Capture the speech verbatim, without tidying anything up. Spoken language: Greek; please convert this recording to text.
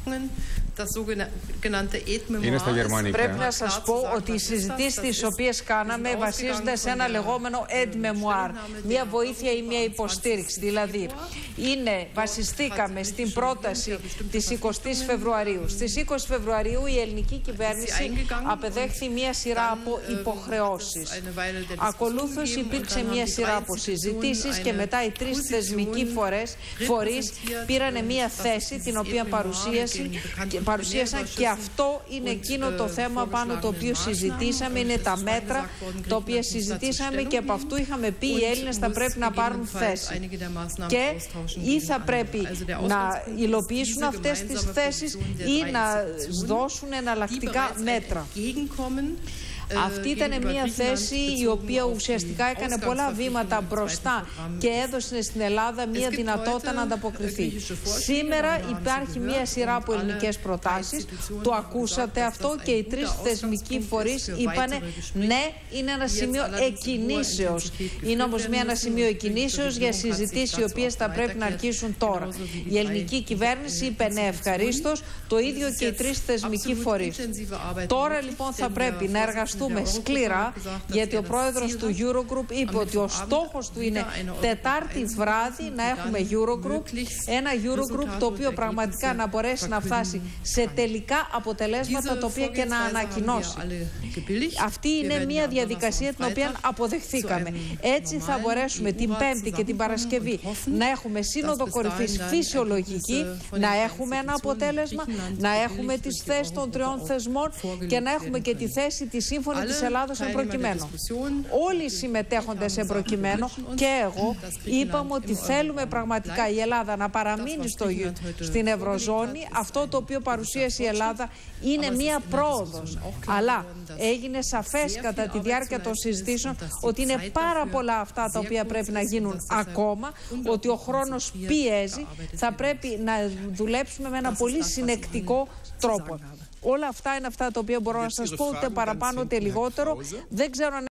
Είναι στα γερμανικά. Πρέπει να σας πω ότι οι συζητήσεις τις οποίες κάναμε βασίζονται σε ένα λεγόμενο aide memoire, μια βοήθεια ή μια υποστήριξη. Δηλαδή, είναι, βασιστήκαμε στην πρόταση της εικοστής Φεβρουαρίου. Στις είκοσι Φεβρουαρίου η ελληνική κυβέρνηση απεδέχθη μια σειρά από υποχρεώσεις. Ακολούθως υπήρξε μια σειρά από συζητήσεις και μετά οι τρεις θεσμικοί φορές, φορείς πήραν μια θέση την οποία παρουσίασαν και αυτό είναι εκείνο το θέμα πάνω το οποίο συζητήσαμε, είναι τα μέτρα τα οποία συζητήσαμε και από αυτού είχαμε πει οι Έλληνες θα πρέπει να πάρουν θέση και ή θα πρέπει να υλοποιήσουν αυτές τις θέσεις ή να δώσουν εναλλακτικά μέτρα. Αυτή ήταν μια θέση η οποία ουσιαστικά έκανε πολλά βήματα μπροστά και έδωσε στην Ελλάδα μια δυνατότητα να ανταποκριθεί. Σήμερα υπάρχει μια σειρά από ελληνικές προτάσεις, το ακούσατε αυτό και οι τρεις θεσμικοί φορείς είπανε ναι, είναι ένα σημείο εκκινήσεως. Είναι όμως μια, ένα σημείο εκκινήσεως για συζητήσεις οι οποίες θα πρέπει να αρχίσουν τώρα. Η ελληνική κυβέρνηση είπε ναι, ευχαρίστως, το ίδιο και οι τρεις θεσμικοί φορείς. Τώρα λοιπόν θα πρέπει να εργαστούμε σκληρά, γιατί ο πρόεδρος του Eurogroup είπε ότι ο στόχος του είναι Τετάρτη βράδυ να έχουμε Eurogroup, ένα Eurogroup το οποίο πραγματικά να μπορέσει να φτάσει σε τελικά αποτελέσματα τα οποία και να ανακοινώσει. Αυτή είναι μια διαδικασία την οποία αποδεχθήκαμε. Έτσι θα μπορέσουμε την Πέμπτη και την Παρασκευή να έχουμε σύνοδο κορυφής φυσιολογική, να έχουμε ένα αποτέλεσμα, να έχουμε τις θέσεις των τριών θεσμών και να έχουμε και τη θέση της σύμφωνης της Ελλάδος εν προκειμένου. Όλοι οι συμμετέχοντες εν προκειμένου και εγώ είπαμε ότι θέλουμε πραγματικά η Ελλάδα να παραμείνει στο, στην Ευρωζώνη. Αυτό το οποίο παρουσίασε η Ελλάδα είναι μία πρόοδος. Αλλά έγινε σαφές κατά τη διάρκεια των συζητήσεων ότι είναι πάρα πολλά αυτά τα οποία πρέπει να γίνουν ακόμα, ότι ο χρόνος πιέζει, θα πρέπει να δουλέψουμε με ένα πολύ συνεκτικό τρόπο. Όλα αυτά είναι αυτά τα οποία μπορώ να σας πω, ούτε παραπάνω ούτε λιγότερο. Δεν ξέρω αν